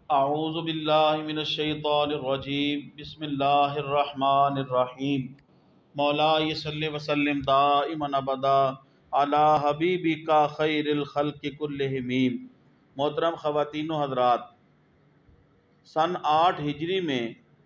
اعوذ باللہ من الشیطان الرجیم بسم اللہ الرحمن الرحیم مولا صلی وسلم دائما ابدا علی حبیبک خیر الخلق کلہم۔ محترم خواتین و حضرات، سن 8 ہجری میں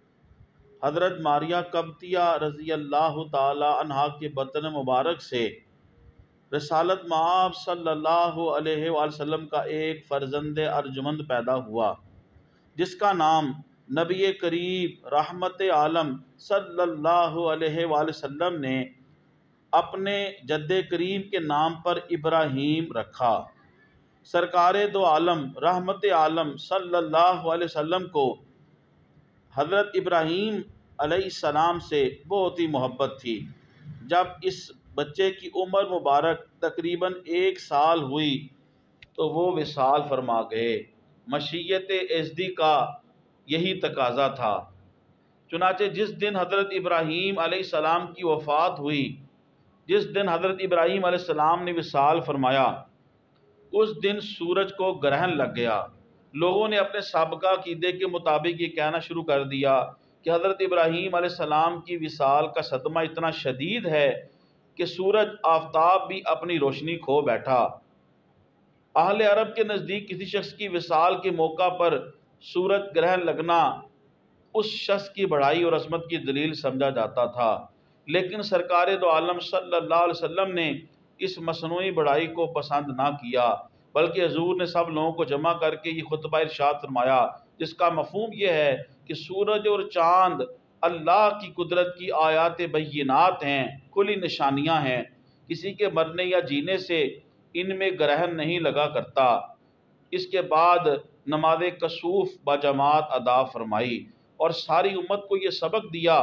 حضرت ماریہ قبطیہ رضی اللہ تعالی عنہا کے بطن مبارک سے رسالت مآب صلی اللہ علیہ وآلہ وسلم کا ایک فرزند ارجمند پیدا ہوا، جس کا نام نبی کریم رحمت عالم صلی اللہ علیہ وآلہ وسلم نے اپنے جد کریم کے نام پر ابراہیم رکھا۔ سرکار دو عالم رحمت عالم صلی اللہ علیہ وسلم کو حضرت ابراہیم علیہ السلام سے بہت ہی محبت تھی۔ جب اس بچے کی عمر مبارک تقریباً 1 سال ہوئی تو وہ وصال فرما گئے۔ مشیت ازدی کا یہی تقاضا تھا۔ چنانچہ جس دن حضرت ابراہیم علیہ السلام کی وفات ہوئی، جس دن حضرت ابراہیم علیہ السلام نے وصال فرمایا، اس دن سورج کو گرہن لگ گیا۔ لوگوں نے اپنے سابقہ عقیدے کے مطابق یہ کہنا شروع کر دیا کہ حضرت ابراہیم علیہ السلام کی وصال کا صدمہ اتنا شدید ہے کہ سورج آفتاب بھی اپنی روشنی کھو بیٹھا۔ اہل عرب کے نزدیک کسی شخص کی وصال کے موقع پر سورج گرہن لگنا اس شخص کی بڑائی اور عظمت کی دلیل سمجھا جاتا تھا، لیکن سرکار دو عالم صلی اللہ علیہ وسلم نے اس مصنوعی بڑائی کو پسند نہ کیا، بلکہ حضور نے سب لوگوں کو جمع کر کے یہ خطبہ ارشاد فرمایا، جس کا مفہوم یہ ہے کہ سورج اور چاند اللہ کی قدرت کی آیات بینات ہیں، کھلی نشانیاں ہیں۔ کسی کے مرنے یا جینے سے ان میں گرہن نہیں لگا کرتا۔ اس کے بعد نماز کسوف بجماعت ادا فرمائی اور ساری امت کو یہ سبق دیا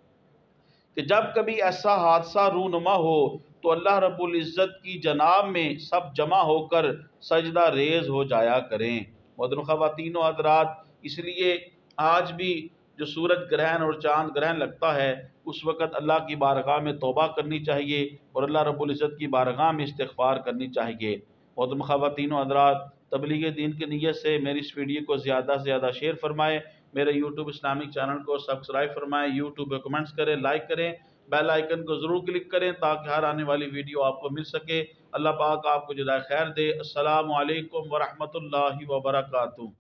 کہ جب کبھی ایسا حادثہ رونما ہو تو اللہ رب العزت کی جناب میں سب جمع ہو کر سجدہ ریز ہو جایا کریں۔ محترم خواتین و حضرات، اس لیے آج بھی جو سورج گرہن اور چاند گرہن لگتا ہے، اس وقت اللہ کی بارگاہ میں توبہ کرنی چاہیے اور اللہ رب العزت کی بارگاہ میں استغفار کرنی چاہیے۔ محترم خواتین و حضرات، تبلیغ دین کی نیت سے میری اس ویڈیو کو زیادہ سے زیادہ شیئر فرمائیں، میرے یوٹیوب اسلامک چینل کو سبسکرائب فرمائیں، یوٹیوب پہ کمنٹس کریں، لائک کریں، بیل آئیکن کو ضرور کلک کریں تاکہ ہر آنے والی ویڈیو آپ کو مل سکے۔ اللہ پاک آپ کو جزائے خیر دے۔ السلام علیکم ورحمۃ اللہ وبرکاتہ۔